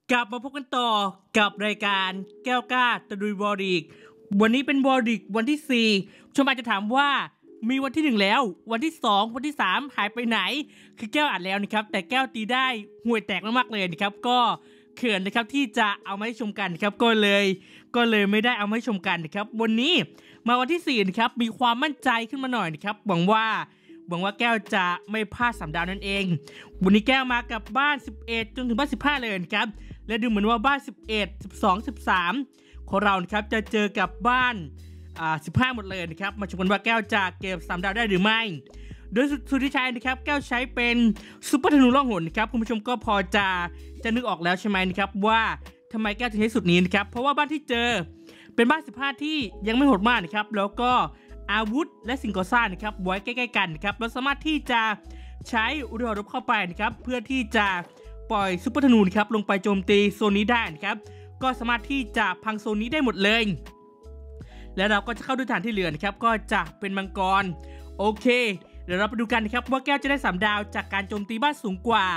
กลับมาพบกันต่อกับรายการแก้วกล้าตะลุยบอดิกวันนี้เป็นบอดิกวันที่4ชมอาจจะถามว่ามีวันที่1แล้ววันที่2วันที่3หายไปไหนคือแก้วอ่านแล้วนะครับแต่แก้วตีได้ห่วยแตกมากๆเลยนะครับก็เขินนะครับที่จะเอามาให้ชมกันครับก็เลยไม่ได้เอามาให้ชมกันนะครับวันนี้มาวันที่4นะครับมีความมั่นใจขึ้นมาหน่อยนะครับหวังว่าแก้วจะไม่พลาด3 ดาวนั่นเองวันนี้แก้วมากับบ้าน11จนถึงบ้าน15เลยนะครับและดูเหมือนว่าบ้าน11 12 13ของเรานะครับจะเจอกับบ้าน15หมดเลยนะครับมาชมกันว่าแก้วจะเก็บ3 ดาวได้หรือไม่โดยสุดที่ใช้นะครับแก้วใช้เป็นซุปเปอร์ธนูล่องหนนะครับคุณผู้ชมก็พอจะนึกออกแล้วใช่ไหมนะครับว่าทำไมแก้วถึงใช้สุดนี้นะครับเพราะว่าบ้านที่เจอเป็นบ้าน15ที่ยังไม่โหดมากนะครับแล้วก็อาวุธและสิ่งก่อสร้างนะครับไว้ใกล้ๆกันนะครับเราสามารถที่จะใช้เรือรบเข้าไปนะครับเพื่อที่จะปล่อยซุปเปอร์ธนูนะครับลงไปโจมตีโซนนี้ได้นะครับก็สามารถที่จะพังโซนนี้ได้หมดเลยแล้วเราก็จะเข้าด้วยฐานที่เหลือนะครับก็จะเป็นมังกรโอเคเดี๋ยวเราไปดูกันนะครับว่าแก้วจะได้3 ดาวจากการโจมตีบ้านสูงกว่า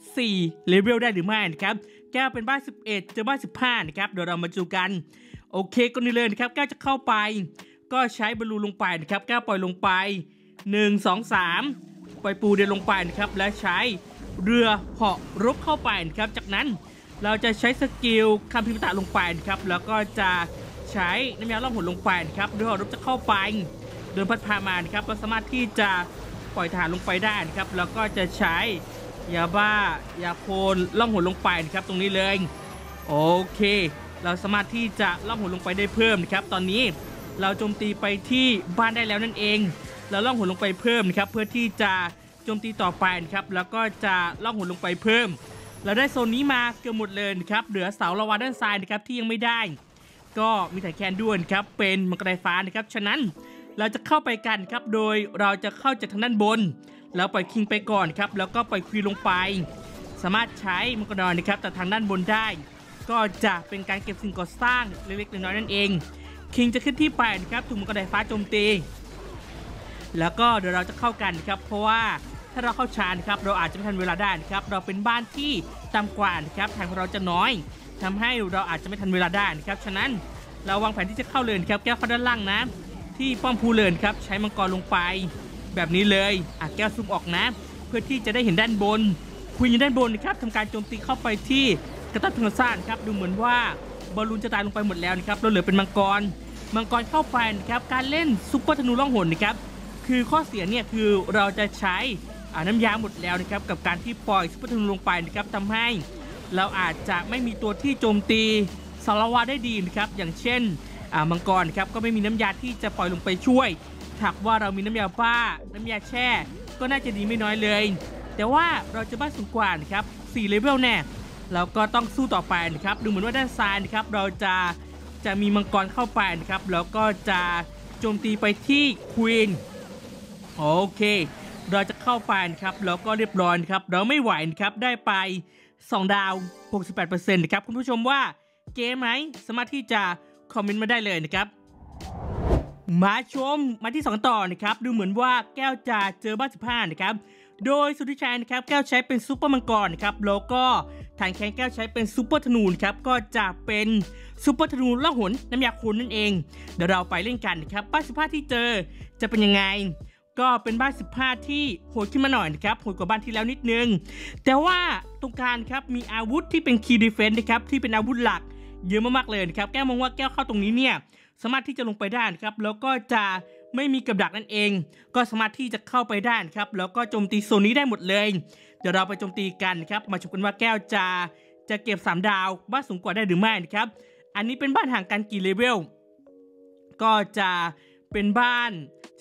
4เลเวลได้หรือไม่นะครับแก้วเป็นบ้าน11เจอบ้าน15นะครับเดี๋ยวเรามาดูกันโอเคก็นี่เลยนะครับแก้วจะเข้าไปก็ใช้บอลลูนลงไปนะครับแก้วปล่อยลงไป1 2 3ปล่อยปูเดินลงไปนะครับและใช้เรือเหาะรบเข้าไปนะครับจากนั้นเราจะใช้สกิลคัมภีร์ตะลงไปนะครับแล้วก็จะใช้น้ำยาล่องหนลงไปนะครับเรือเหาะรบจะเข้าไปเดินพัดพามานะครับเราสามารถที่จะปล่อยฐานลงไปได้นะครับแล้วก็จะใช้ยาบ้ายาโคนล่องหนลงไปนะครับตรงนี้เลยโอเคเราสามารถที่จะล่องหนลงไปได้เพิ่มนะครับตอนนี้เราโจมตีไปที่บ้านได้แล้วนั่นเองเราล่องหนลงไปเพิ่มนะครับเพื่อที่จะโจมตีต่อไปนะครับแล้วก็จะล่องหนลงไปเพิ่มเราได้โซนนี้มาเกือบหมดเลยนะครับเหลือเสาละวาด้านซ้ายนะครับที่ยังไม่ได้ก็มีถ่ายแคนด้วยครับเป็นมังกรไฟฟ้านะครับฉะนั้นเราจะเข้าไปกันครับโดยเราจะเข้าจากทางด้านบนแล้วปล่อยคิงไปก่อนครับแล้วก็ปล่อยควีนลงไปสามารถใช้มังกรนนะครับแต่ทางด้านบนได้ก็จะเป็นการเก็บสิ่งก่อสร้างเล็กๆน้อยๆนั่นเองคิงจะขึ้นที่ไปนะครับถูกมังกรไฟฟ้าโจมตีแล้วก็เดี๋ยวเราจะเข้ากันนะครับเพราะว่าถ้าเราเข้าชาร์จครับเราอาจจะไม่ทันเวลาได้นะครับเราเป็นบ้านที่ต่ำกว่านะครับทางของเราจะน้อยทำให้เราอาจจะไม่ทันเวลาได้นะครับฉะนั้นเราวางแผนที่จะเข้าเลยครับแก้วเข้าด้านล่างนะที่ป้อมพูเลินครับใช้มังกรลงไปแบบนี้เลยแก้วซูมออกนะเพื่อที่จะได้เห็นด้านบนคุยอยู่ด้านบนนะครับทำการโจมตีเข้าไปที่กระตับพังซ่านครับดูเหมือนว่าบอลลูนจะตายลงไปหมดแล้วนะครับเราเหลือเป็นมังกรเข้าไปนะครับการเล่นซุปเปอร์ธนูล่องหนนะครับคือข้อเสียเนี่ยคือเราจะใช้น้ำยาหมดแล้วนะครับกับการที่ปล่อยซุปเปอร์ธนูลงไปนะครับทำให้เราอาจจะไม่มีตัวที่โจมตีสารวัตรได้ดีนะครับอย่างเช่นมังกรครับก็ไม่มีน้ำยาที่จะปล่อยลงไปช่วยหากว่าเรามีน้ำยาบ้าน้ำยาแช่ก็น่าจะดีไม่น้อยเลยแต่ว่าเราจะบ้านสูงกว่านะครับ4เลเวลแน่เราก็ต้องสู้ต่อไปนะครับดูเหมือนว่าด้านซ้ายนะครับเราจะมีมังกรเข้าไปนะครับแล้วก็จะโจมตีไปที่ควีนโอเคเราจะเข้าไปนะครับแล้วก็เรียบร้อยครับเราไม่ไหวนะครับได้ไป2 ดาว 68% นะครับคุณผู้ชมว่าเก๋ไหมสามารถที่จะคอมเมนต์มาได้เลยนะครับมาชมมาที่2ต่อนะครับดูเหมือนว่าแก้วจะเจอบ้าน15นะครับโดยสุดที่ใช้นะครับแก้วใช้เป็นซุปเปอร์มังกรนะครับแล้วก็ฐานแขนแก้วใช้เป็นซุปเปอร์ธนูครับก็จะเป็นซุปเปอร์ธนูล่องหนน้ำยาคูณนั่นเองเดี๋ยวเราไปเล่นกันนะครับบ้าน15ที่เจอจะเป็นยังไงก็เป็นบ้าน15ที่โหดขึ้นมาหน่อยนะครับโหดกว่าบ้านที่แล้วนิดนึงแต่ว่าตรงกลางครับมีอาวุธที่เป็นคีย์ดีเฟนส์นะครับที่เป็นอาวุธหลักเยอะมากๆเลยนะครับแก้วมองว่าแก้วเข้าตรงนี้เนี่ยสามารถที่จะลงไปได้นะครับแล้วก็จะไม่มีกับดักนั่นเองก็สามารถที่จะเข้าไปได้ครับแล้วก็โจมตีโซนนี้ได้หมดเลยเดี๋ยวเราไปโจมตีกันครับมาชมกันว่าแก้วจะเก็บ3 ดาวบ้านสูงกว่าได้หรือไม่นะครับอันนี้เป็นบ้านห่างกันกี่เลเวลก็จะเป็นบ้าน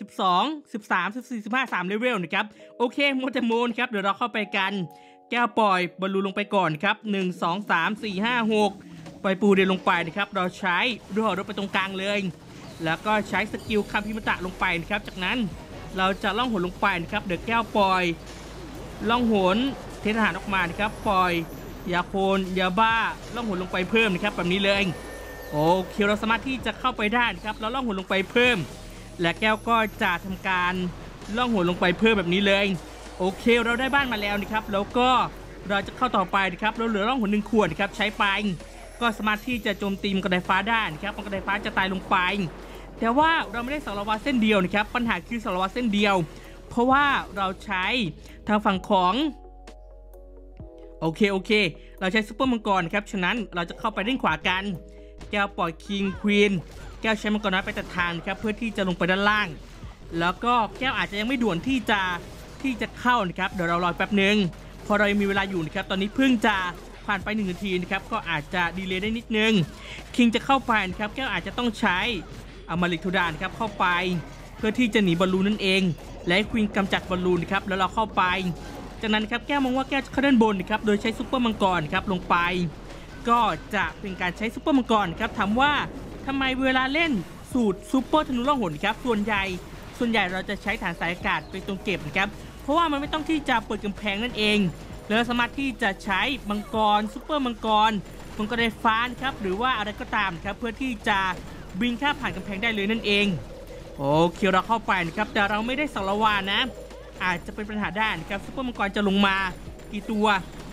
12 13 14 15 3เลเวลนะครับโอเคโมเตโมนครับเดี๋ยวเราเข้าไปกันแก้วปล่อยบอลลูนลงไปก่อนครับ1 2 3 4 5 6ปล่อยปูเดินลงไปนะครับเราใช้เรือรบไปตรงกลางเลยแล้วก็ใช้สกิลคัมภีร์ตะลงไปนะครับจากนั้นเราจะล่องหนลงไปนะครับเดี๋ยวแก้วปล่อยล่องหนเททหารออกมานะครับปล่อยยาโคนยาบ้าล่องหนลงไปเพิ่มนะครับแบบนี้เลยโอเคเราสามารถที่จะเข้าไปได้นะครับแล้วล่องหนลงไปเพิ่มและแก้วก็จะทำการล่องหนลงไปเพิ่มแบบนี้เลยโอเคเราได้บ้านมาแล้วนะครับแล้วก็เราจะเข้าต่อไปนะครับเราเหลือร่องหน1 ขวดนะครับใช้ไปก็สามารถที่จะโจมตีมังกรไฟฟ้าได้นะครับมังกรไฟฟ้าจะตายลงไปแต่ว่าเราไม่ได้สารวัตรเส้นเดียวนะครับปัญหาคือสารวัตรเส้นเดียวเพราะว่าเราใช้ทางฝั่งของโอเคเราใช้ซุปเปอร์มังกรครับฉะนั้นเราจะเข้าไปด้านขวากันแก้วปล่อยคิงควีนแก้วใช้มังกรน้อยไปตัดทางครับเพื่อที่จะลงไปด้านล่างแล้วก็แก้วอาจจะยังไม่ด่วนที่จะเข้านะครับเดี๋ยวเรารอแป๊บนึงพอเรายังมีเวลาอยู่นะครับตอนนี้เพิ่งจะผ่านไป1 นาทีนะครับก็อาจจะดีเลย์ได้นิดนึงคิงจะเข้าไปนะครับแก้วอาจจะต้องใช้มาลิกทูดานครับเข้าไปเพื่อที่จะหนีบอลลูนนั่นเองและควีนกำจัดบอลลูนครับแล้วเราเข้าไปจากนั้นครับแก้วมองว่าแก้วจะเข้าด้านบนนะครับโดยใช้ซุปเปอร์มังกรครับลงไปก็จะเป็นการใช้ซุปเปอร์มังกรครับถามว่าทำไมเวลาเล่นสูตรซุปเปอร์ธนูล่องหนครับส่วนใหญ่เราจะใช้ฐานสายอากาศเป็นตัวเก็บนะครับเพราะว่ามันไม่ต้องที่จะเปิดกำแพงนั่นเองเราสามารถที่จะใช้มังกรซุปเปอร์มังกรไฟฟ้าครับหรือว่าอะไรก็ตามครับเพื่อที่จะบินข้ามผ่านกำแพงได้เลยนั่นเองโอเคเราเข้าไปนะครับแต่เราไม่ได้สารวานะอาจจะเป็นปัญหาได้นะครับซุปเปอร์มังกรจะลงมากี่ตัว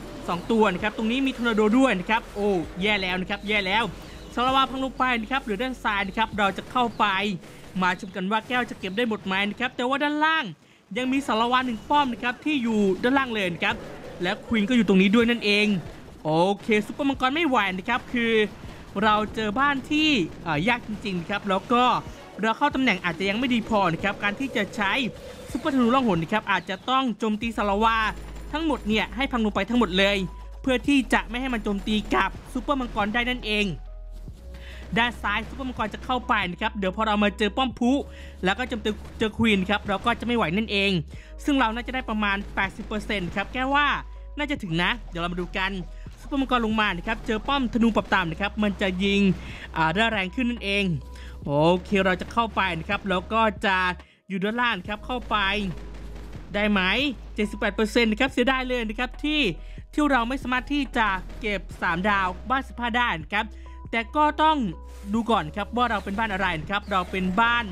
2 ตัวนะครับตรงนี้มีทอร์นาโดด้วยนะครับโอ้แย่แล้วนะครับแย่แล้วสารวาพังลงไปนะครับหรือด้านซ้ายนะครับเราจะเข้าไปมาชมกันว่าแก้วจะเก็บได้หมดไหมนะครับแต่ว่าด้านล่างยังมีสารวา1 ป้อมนะครับที่อยู่ด้านล่างเลยนะครับและควีนก็อยู่ตรงนี้ด้วยนั่นเองโอเคซุปเปอร์มังกรไม่ไหวนะครับคือเราเจอบ้านที่ยากจริงๆครับแล้วก็เราเข้าตำแหน่งอาจจะยังไม่ดีพอนะครับการที่จะใช้ซุปเปอร์ธนูล่องหนนะครับอาจจะต้องโจมตีสารวาทั้งหมดเนี่ยให้พังลงไปทั้งหมดเลยเพื่อที่จะไม่ให้มันโจมตีกับซุปเปอร์มังกรได้นั่นเองด้านซ้ายซุปเปอร์มังกรจะเข้าไปนะครับเดี๋ยวพอเรามาเจอป้อมพุแล้วก็เจอควีนครับเราก็จะไม่ไหวนั่นเองซึ่งเราน่าจะได้ประมาณ 80% ครับแก้ว่าน่าจะถึงนะเดี๋ยวเรามาดูกันซุปเปอร์มังกรลงมานะครับเจอป้อมธนูปรับต่ำนะครับมันจะยิงได้แรงขึ้นนั่นเองโอเคเราจะเข้าไปนะครับแล้วก็จะอยู่ด้านล่างครับเข้าไปได้ไหม 78% นะครับเสียดายเลยนะครับที่เราไม่สามารถที่จะเก็บ3 ดาวบ้าน15ได้นะครับแต่ก็ต้องดูก่อนครับว่าเราเป็นบ้านอะไรนะครับเราเป็นบ้าน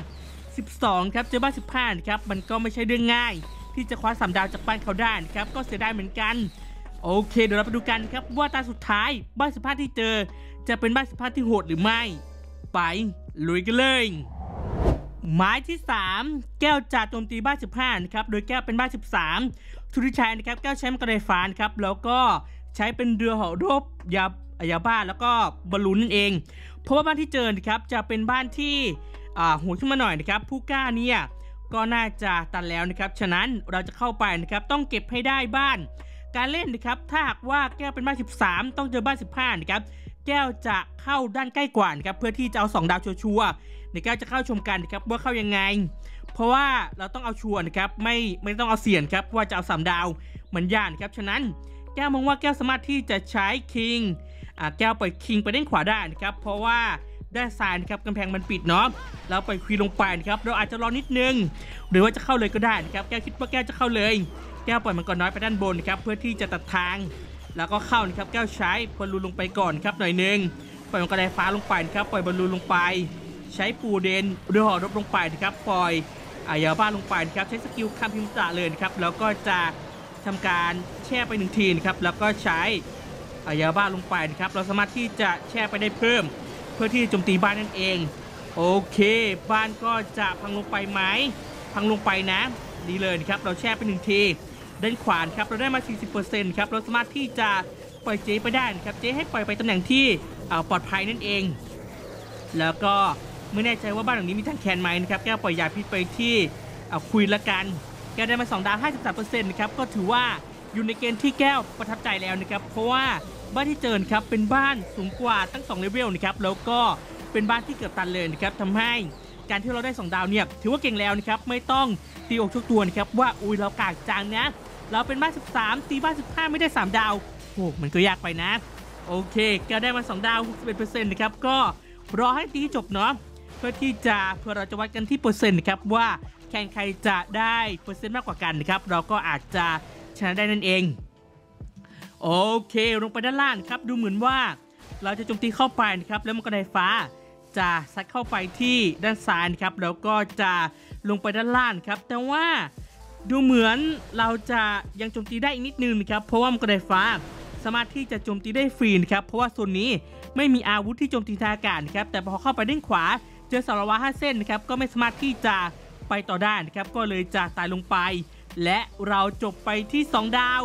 12ครับเจอบ้าน15นะครับมันก็ไม่ใช่เรื่องง่ายที่จะคว้า3 ดาวจากบ้านเขาได้นะครับก็เสียดายเหมือนกันโอเคเดี๋ยวเราไปดูกันครับว่าตาสุดท้ายบ้าน15ที่เจอจะเป็นบ้าน15ที่โหดหรือไม่ไปลุยกันเลยหมายที่3แก้วจะโจมตีบ้าน15นะครับโดยแก้วเป็นบ้าน13ทุติชัยนะครับแก้วใช้มังกรไฟฟ้าครับแล้วก็ใช้เป็นเรือเหาะรบยาบ้าแล้วก็บอลลูนนั่นเองเพราะว่าบ้านที่เจอนะครับจะเป็นบ้านที่โหดขึ้นมาหน่อยนะครับผู้กล้าเนี่ยก็น่าจะตันแล้วนะครับฉะนั้นเราจะเข้าไปนะครับต้องเก็บให้ได้บ้านการเล่นนะครับถ้าหากว่าแก้วเป็นบ้าน13ต้องเจอบ้าน15นะครับแก้วจะเข้าด้านใกล้กว่านะครับเพื่อที่จะเอา2 ดาวชัวร์ๆในแก้วจะเข้าชมกันนะครับว่าเข้ายังไงเพราะว่าเราต้องเอาชัวร์นะครับไม่ต้องเอาเสี่ยงครับว่าจะเอา3 ดาวมันยากนะครับฉะนั้นแก้วมองว่าแก้วสามารถที่จะใช้คิงแก้วปล่อยคิงไปด้านขวาได้นะครับเพราะว่าด้านซ้ายนะครับกำแพงมันปิดเนาะเราปล่อยควีนลงไปนะครับเราอาจจะรอนิดนึงหรือว่าจะเข้าเลยก็ได้นะครับแก้วคิดว่าแก้วจะเข้าเลยแก้วปล่อยมังกรน้อยไปด้านบนนะครับเพื่อที่จะตัดทางแล้วก็เข้านะครับแก้วใช้บอลลูนลงไปก่อนครับหน่อยนึงปล่อยมังกรไฟฟ้าลงไปนะครับปล่อยบอลลูนลงไปใช้ปูเดนเรือหอรบลงไปนะครับปล่อยยาบ้าลงไปนะครับใช้สกิลคำพิมพ์ตะเลยนะครับแล้วก็จะทำการแช่ไป1 ทีนะครับแล้วก็ใช้ยาบ้าลงไปนะครับเราสามารถที่จะแช่ไปได้เพิ่มเพื่อที่จะโจมตีบ้านนั่นเองโอเคบ้านก็จะพังลงไปไหมพังลงไปนะดีเลยนะครับเราแช่ไป1 ทีด้านขวาครับเราได้มา 40% ครับเราสามารถที่จะปล่อยเจไปได้นะครับเจให้ปล่อยไปตำแหน่งที่ปลอดภัยนั่นเองแล้วก็ไม่แน่ใจว่าบ้านหลังนี้มีทางแคนไหมนะครับแก้วปล่อยยาพิษไปที่คุยละกันแก้วได้มา2 ดาว 53% นะครับก็ถือว่าอยู่ในเกณฑ์ที่แก้วประทับใจแล้วนะครับเพราะว่าบ้านที่เจอครับเป็นบ้านสูงกว่าตั้ง2 เลเวลนะครับแล้วก็เป็นบ้านที่เกือบตันเลยนะครับทำให้การที่เราได้2 ดาวเนี่ยถือว่าเก่งแล้วนะครับไม่ต้องตีอกชกตัวนะครับว่าอุ้ยเรากากจังนะเราเป็นบ้าน13ตีบ้าน15ไม่ได้3 ดาวโอ้มันก็ยากไปนะโอเคแก้วได้มา2 ดาว 61% นะครับก็รอให้ตีจบเนาะเพื่อเราจะวัดกันที่เปอร์เซ็นต์นะครับว่าแข่งใครจะได้เปอร์เซ็นต์มากกว่ากันนะครับเราก็อาจจะชนะได้นั่นเองโอเคลงไปด้านล่างครับดูเหมือนว่าเราจะโจมตีเข้าไปนะครับแล้วมังกรไฟฟ้าจะซัดเข้าไปที่ด้านซ้ายนะครับแล้วก็จะลงไปด้านล่างครับแต่ว่าดูเหมือนเราจะยังโจมตีได้อีกนิดนึงนะครับเพราะว่ามังกรไฟฟ้าสามารถที่จะโจมตีได้ฟรีนะครับเพราะว่าโซนนี้ไม่มีอาวุธที่โจมตีทางอากาศนะครับแต่พอเข้าไปด้านขวาเจอสารวัตร5 เส้นนะครับก็ไม่สามารถที่จะไปต่อได้นะครับก็เลยจะตายลงไปและเราจบไปที่2 ดาว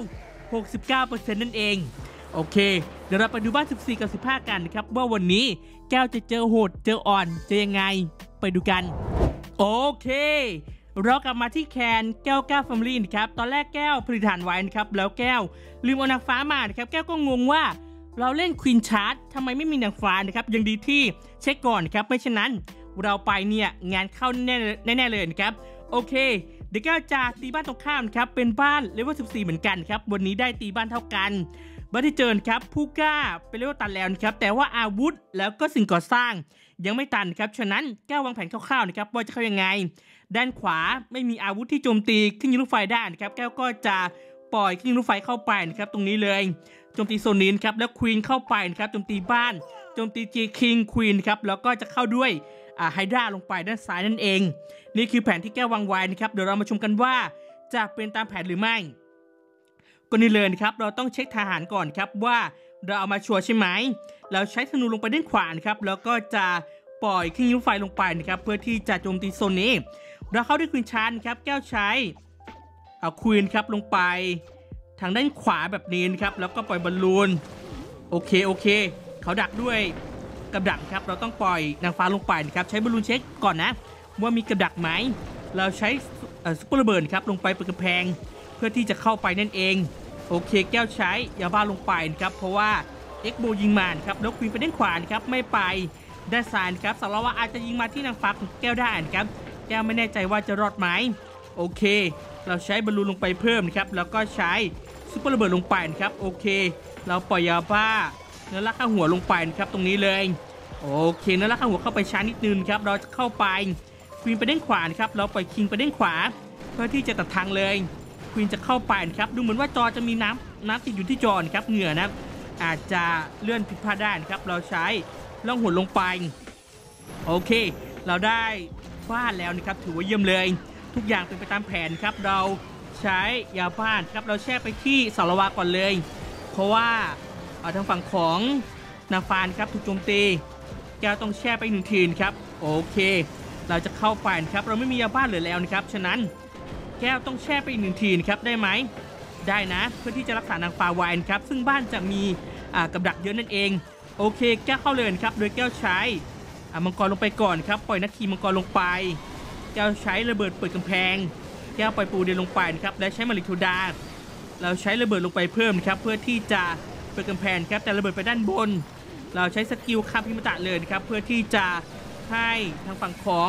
69% นั่นเองโอเคเดี๋ยวเราไปดูบ้าน14กับ15กันนะครับว่าวันนี้แก้วจะเจอโหดเจออ่อนจะยังไงไปดูกันโอเคเรากลับมาที่แคนแก้วแฟมิลี่นะครับตอนแรกแก้วผลิตฐานไว้นะครับแล้วแก้วลืมเอานางฟ้ามานะครับแก้วก็งงว่าเราเล่นควีนชาร์ตทำไมไม่มีนางฟ้านะครับยังดีที่เช็คก่อนครับไม่เช่นนั้นเราไปเนี่ยงานเข้าแน่เลยนะครับโอเคเดี๋ยวแก้วจะตีบ้านตรงข้ามครับเป็นบ้านเลเวล14เหมือนกันครับวันนี้ได้ตีบ้านเท่ากันบ้านที่เจอครับผู้กล้าเป็นเลเวลตันแล้วนะครับแต่ว่าอาวุธแล้วก็สิ่งก่อสร้างยังไม่ตันครับฉะนั้นแก้ววางแผนคร่าวๆนะครับว่าจะเข้ายังไงด้านขวาไม่มีอาวุธที่โจมตีขึ้นยิงลูกไฟได้นะครับแก้วก็จะปล่อยขึ้นยิงลูกไฟเข้าไปนะครับตรงนี้เลยโจมตีโซนนี้ครับแล้วควีนเข้าไปนะครับโจมตีบ้านโจมตีจีคิงควีนครับแล้วก็จะเข้าด้วยไฮดราลงไปด้านซ้ายนั่นเองนี่คือแผนที่แก้ววางไว้นะครับเดี๋ยวเรามาชมกันว่าจะเป็นตามแผนหรือไม่ก็นี่เลยนะครับเราต้องเช็คทหารก่อนครับว่าเราเอามาชัวร์ใช่ไหมเราใช้ธนูลงไปด้านขวานะครับแล้วก็จะปล่อยขึ้นยิงลูกไฟลงไปนะครับเพื่อที่จะโจมตีโซนนี้เราเข้าด้วยควีนชาร์ครับแก้วใช้เอาควีนครับลงไปทางด้านขวาแบบนี้นะครับแล้วก็ปล่อยบอลลูนโอเคเขาดักด้วยกับดักครับเราต้องปล่อยนางฟ้าลงไปนะครับใช้บอลลูนเช็คก่อนนะว่ามีกับดักไหมเราใช้ซุปเปอร์ระเบิดครับลงไปเปิดกำแพงเพื่อที่จะเข้าไปนั่นเองโอเคแก้วใช้ยาบ้าลงไปนะครับเพราะว่าเอ็กโบยิงมาครับแล้วควีนไปด้านขวาครับไม่ไปด้านซ้ายครับสารวัตรอาจจะยิงมาที่นางฟ้าของแก้วได้นะครับแก้วไม่แน่ใจว่าจะรอดไหมโอเคเราใช้บอลลูนลงไปเพิ่มนะครับแล้วก็ใช้ซุปเปอร์ระเบิดลงไปนะครับโอเคเราปล่อยยาบ้าเนื้อลักข้างหัวลงไปนะครับตรงนี้เลยโอเคเนื้อลักข้างหัวเข้าไปช้านิดนึงครับเราจะเข้าไปควีนไปด้านขวานะครับเราปล่อยคิงไปด้านขวาเพื่อที่จะตัดทางเลยควีนจะเข้าไปนะครับดูเหมือนว่าจอจะมีน้ำติดอยู่ที่จอนะครับเหงื่อนะอาจจะเลื่อนผิดพลาดได้นะครับเราใช้ล่องหนลงไปโอเคเราได้บ้านแล้วนะครับถือว่าเยี่ยมเลยทุกอย่างเป็นไปตามแผนครับเราใช้ยาบ้านครับเราแช่ไปที่สารวาก่อนเลยเพราะว่าทางฝั่งของนาฟานครับถูกโจมตีแก้วต้องแช่ไป1 ทีครับโอเคเราจะเข้าไปครับเราไม่มียาบ้านเหลือแล้วนะครับฉะนั้นแก้วต้องแช่ไปอีก1 ทีครับได้ไหมได้นะเพื่อที่จะรักษานางฟ้าไว้ครับซึ่งบ้านจะมีกับดักเยอะนั่นเองโอเคแก้วเข้าเลยครับโดยแก้วใช้มังกรลงไปก่อนครับปล่อยนักขี่มังกรลงไปแก้วใช้ระเบิดเปิดกำแพงแก้วปล่อยปูเดินลงไปครับและใช้มาริโทดาเราใช้ระเบิดลงไปเพิ่มครับเพื่อที่จะเปิดกำแพงครับแต่ระเบิดไปด้านบนเราใช้สกิลคาพิมตะเลยครับเพื่อที่จะให้ทางฝั่งของ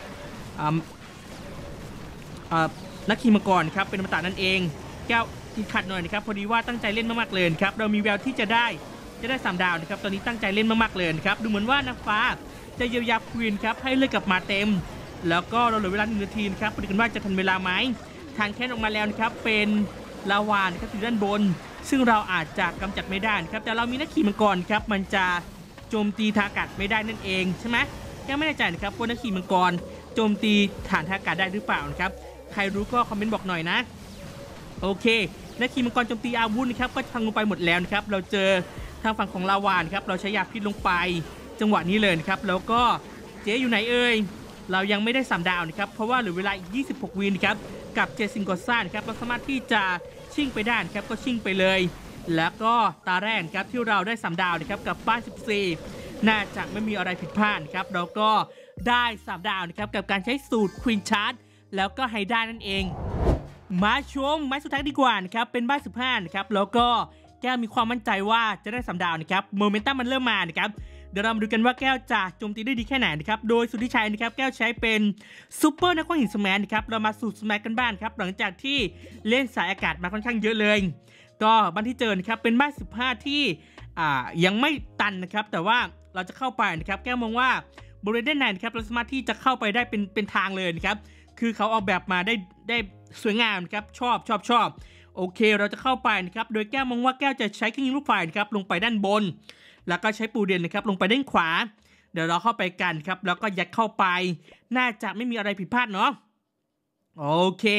นักขี่มังกรครับเป็นอมตะนั่นเองแก้วติดขัดหน่อยนะครับพอดีว่าตั้งใจเล่นมากๆเลยครับเรามีแววที่จะได้3 ดาวนะครับตอนนี้ตั้งใจเล่นมากๆเลยครับดูเหมือนว่านางฟ้าจะเยียวยาควีนครับให้เลือดกลับมาเต็มแล้วก็เราเหลือเวลา1 นาทีครับไปดูกันว่าจะทันเวลาไหมทางแค่ออกมาแล้วนะครับเป็นลาวานะครับอยู่ด้านบนซึ่งเราอาจจะกำจัดไม่ได้ครับแต่เรามีนักขี่มังกรครับมันจะโจมตีทางอากาศไม่ได้นั่นเองใช่ไหมแก้วไม่แน่ใจนะครับว่านักขี่มังกรโจมตีฐานทางอากาศได้หรือเปล่านะครับใครรู้ก็คอมเมนต์บอกหน่อยนะโอเคนักขี่มังกรโจมตีอาวุธนะครับก็พังลงไปหมดแล้วนะครับเราเจอทางฝั่งของลาวานครับเราใช้ยาพิษลงไปจังหวะนี้เลยนะครับแล้วก็เจ๊อยู่ไหนเอ่ยเรายังไม่ได้3 ดาวนะครับเพราะว่าเหลือเวลาอีก26 วินะครับกับเจสิงกอซ่าครับเราสามารถที่จะชิ่งไปได้ครับก็ชิ่งไปเลยแล้วก็ตาแรกครับที่เราได้3 ดาวนะครับกับบ้าน14น่าจะไม่มีอะไรผิดพลาดครับเราก็ได้3 ดาวนะครับกับการใช้สูตรควีนชาร์ตแล้วก็ไฮด้านั่นเองมาชมไม้สุดท้ายดีกว่านะครับเป็นบ้าน15นะครับแล้วก็แก้วมีความมั่นใจว่าจะได้3 ดาวนะครับโมเมนตัมมันเริ่มมานะครับเดี๋ยวเรามาดูกันว่าแก้วจะโจมตีได้ดีแค่ไหนนะครับโดยสุดที่ใช้นะครับแก้วใช้เป็นซูเปอร์นักคว้างหินสแมนนะครับเรามาสู่สแมนกันบ้านครับหลังจากที่เล่นสายอากาศมาค่อนข้างเยอะเลยก็บ้านที่เจอนะครับเป็นบ้าน15ที่ยังไม่ตันนะครับแต่ว่าเราจะเข้าไปนะครับแก้วมองว่าบริเวณด้านในนะครับเราสามารถที่จะเข้าไปได้เป็นทางเลยนะครับคือเขาออกแบบมาได้สวยงามนะครับชอบโอเคเราจะเข้าไปนะครับโดยแก้วมองว่าแก้วจะใช้เครื่องยิงลูกไฟนะครับลงไปด้านบนแล้วก็ใช้ปูเดนนะครับลงไปด้านขวาเดี๋ยวเราเข้าไปกันครับแล้วก็ยัดเข้าไปน่าจะไม่มีอะไรผิดพลาดเนาะโอเค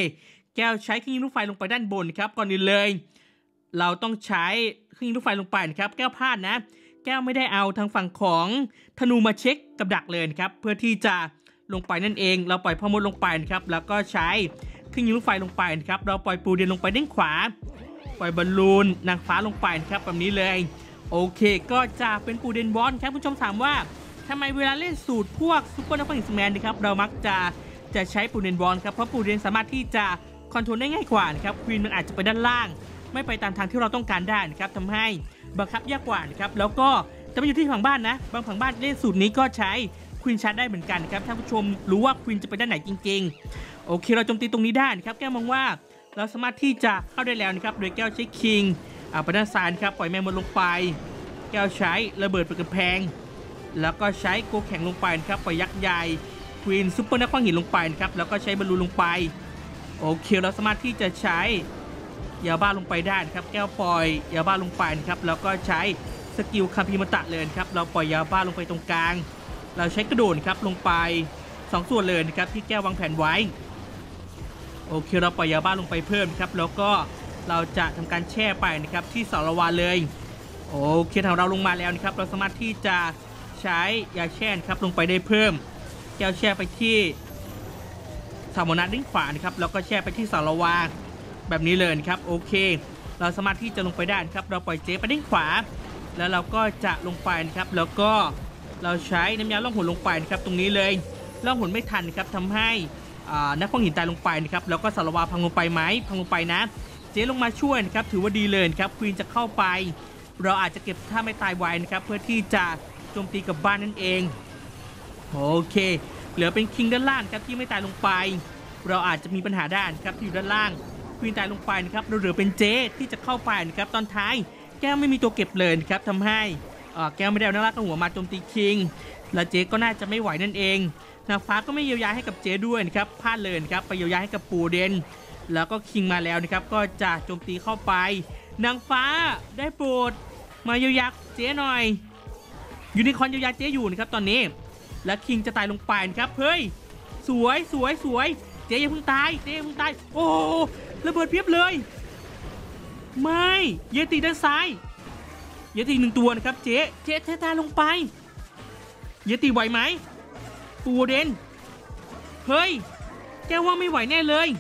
แก้วใช้เครื่องยิงลูกไฟลงไปด้านบนครับก่อนอื่นเลยเราต้องใช้เครื่องยิงลูกไฟลงไปนะครับแก้วพลาดนะแก้วไม่ได้เอาทางฝั่งของธนูมาเช็คกับดักเลยครับเพื่อที่จะลงไปนั่นเองเราปล่อยพ่อมดลงไปนะครับแล้วก็ใช้เครื่องยิงลูกไฟลงไปนะครับเราปล่อยปูเดียนลงไปด้านขวาปล่อยบอลลูนนางฟ้าลงไปนะครับแบบนี้เลยโอเคก็จะเป็นปูเดนบอลครับผู้ชมถามว่าทำไมเวลาเล่นสูตรพวกซุปเปอร์นักปั่นแมนนะครับเรามักจะใช้ปูเดนบอลครับเพราะปูเดนสามารถที่จะคอนโทรลได้ง่ายกว่านะครับควีนมันอาจจะไปด้านล่างไม่ไปตามทางที่เราต้องการได้นะครับทำให้บังคับยากกว่านะครับแล้วก็จะไม่อยู่ที่ฝั่งบ้านนะบางฝั่งบ้านเล่นสูตรนี้ก็ใช้ควีนชาร์จได้เหมือนกันครับท่านผู้ชมรู้ว่าควีนจะไปด้านไหนจริงๆโอเคเราโจมตีตรงนี้ได้นะครับแก้วมองว่าเราสามารถที่จะเข้าได้แล้วนะครับโดยแก้วใช้คิงไปด้านซ้ายครับปล่อยแมงมุมลงไปแก้วใช้ระเบิดเปิดกำแพงแล้วก็ใช้โกแข็งลงไปนะครับปล่อยยักษ์ใหญ่ควีนซุปเปอร์นักขว้างหินลงไปนะครับแล้วก็ใช้บอลลูนลงไปโอเคเราสามารถที่จะใช้ยาบ้าลงไปได้นะครับแก้วปล่อยยาบ้าลงไปนะครับแล้วก็ใช้สกิลคัมภีร์มตะเลยครับเราปล่อยยาบ้าลงไปตรงกลางเราใช้กระโดดครับลงไป2ส่วนเลยนะครับที่แก้ววางแผนไว้โอเคเราปล่อยยาบ้าลงไปเพิ่มครับแล้วก็เราจะทำการแช่ไปนะครับที่สารวาเลยโอเคของเราลงมาแล้วนะครับเราสามารถที่จะใช้ยาแช่ครับลงไปได้เพิ่มแก้วแช่ไปที่สามนัดด้านขวานะครับแล้วก็แช่ไปที่สารวาแบบนี้เลยครับโอเคเราสามารถที่จะลงไปได้ครับเราปล่อยเจไปด้านขวาแล้วเราก็จะลงไปนะครับแล้วก็เราใช้น้ำยาล่องหนลงไปนะครับตรงนี้เลยล่องหนไม่ทันนะครับทำให้นักขว้างหินตายลงไปนะครับแล้วก็สารวาพังลงไปไหมพังลงไปนะเจ๊ลงมาช่วยนะครับถือว่าดีเลยครับควีนจะเข้าไปเราอาจจะเก็บท่าไม่ตายไว้นะครับเพื่อที่จะโจมตีกับบ้านนั่นเองโอเคเหลือเป็นคิงด้านล่างครับที่ไม่ตายลงไปเราอาจจะมีปัญหาด้านครับที่อยู่ด้านล่างควีนตายลงไปนะครับเราเหลือเป็นเจ๊ที่จะเข้าไปนะครับตอนท้ายแก้วไม่มีตัวเก็บเลยครับทำให้แก้วไม่ได้เอานักล่าหัวมาโจมตีคิงและเจ๊ก็น่าจะไม่ไหวนั่นเองนางฟ้าก็ไม่เยียวยาให้กับเจ๊ด้วยนะครับพลาดเลยครับไปเยียวยาให้กับปูเดนแล้วก็คิงมาแล้วนะครับก็จะโจมตีเข้าไปนางฟ้าได้โปรดมาเยียวยาเจ๊หน่อยยูนิคอร์นเยียวยาเจ๊อยู่นะครับตอนนี้และคิงจะตายลงไปนะครับเฮ้ยสวยเจ๊อย่าเพิ่งตายโอ้ระเบิดเพียบเลยไม่เยติด้านซ้ายเยติ1ตัวนะครับเจ๊ตายลงไปเยติไหวไหมปูเดนเฮ้ยแกว่าไม่ไหวแน่เลย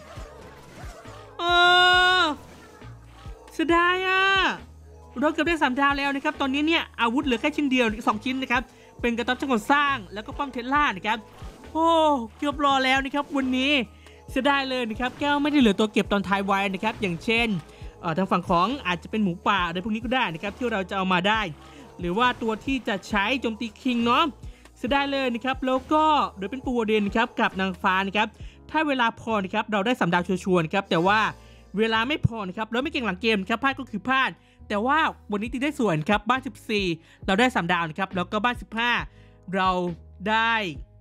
เสียดายเราเกือบได้3 ดาวแล้วนะครับตอนนี้เนี่ยอาวุธเหลือแค่ชิ้นเดียว2 ชิ้นนะครับเป็นกระต๊อบช่างก่อสร้างแล้วก็ป้อมเทสลานะครับโอ้เกือบรอแล้วนะครับวันนี้เสียดายเลยนะครับแก้วไม่ได้เหลือตัวเก็บตอนท้ายไว้นะครับอย่างเช่นทางฝั่งของอาจจะเป็นหมูป่าอะไรพวกนี้ก็ได้นะครับที่เราจะเอามาได้หรือว่าตัวที่จะใช้โจมตีคิงเนาะเสียดายเลยนะครับแล้วก็โดยเป็นปูเดนนะครับกับนางฟ้านะครับถ้าเวลาพอนะครับเราได้3 ดาวชัวร์ๆครับแต่ว่าเวลาไม่พอนะครับเราไม่เก่งหลังเกมครับพลาดก็คือพลาดแต่ว่าวันนี้ตีได้สวยครับบ้าน14เราได้3 ดาวนะครับแล้วก็บ้าน15เราได้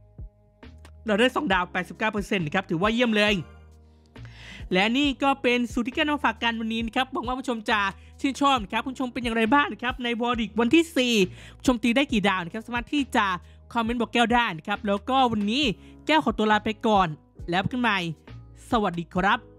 2 ดาว 89% นะครับถือว่าเยี่ยมเลยและนี่ก็เป็นสูตรที่แก้วมาฝากกันวันนี้นะครับหวังว่าผู้ชมจะชื่นชอบนะครับผู้ชมเป็นอย่างไรบ้างนะครับในวอร์ดิกวันที่4ชมตีได้กี่ดาวนะครับสามารถที่จะคอมเมนต์บอกแก้วได้นะครับแล้วก็วันนี้แก้วขอตัวลาไปก่อนแล้วพบกันใหม่สวัสดีครับ